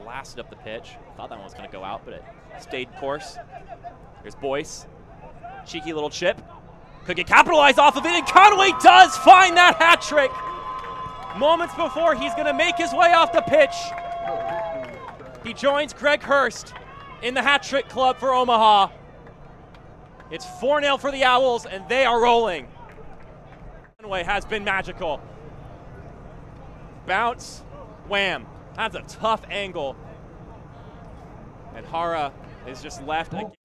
blasted up the pitch. Thought that one was going to go out, but it stayed course. Here's Boyce. Cheeky little chip. Could get capitalized off of it, and Conway does find that hat trick. Moments before he's going to make his way off the pitch. He joins Greg Hurst in the hat trick club for Omaha. It's 4-0 for the Owls, and they are rolling. Conway has been magical. Bounce, wham. That's a tough angle. And Hara is just left again.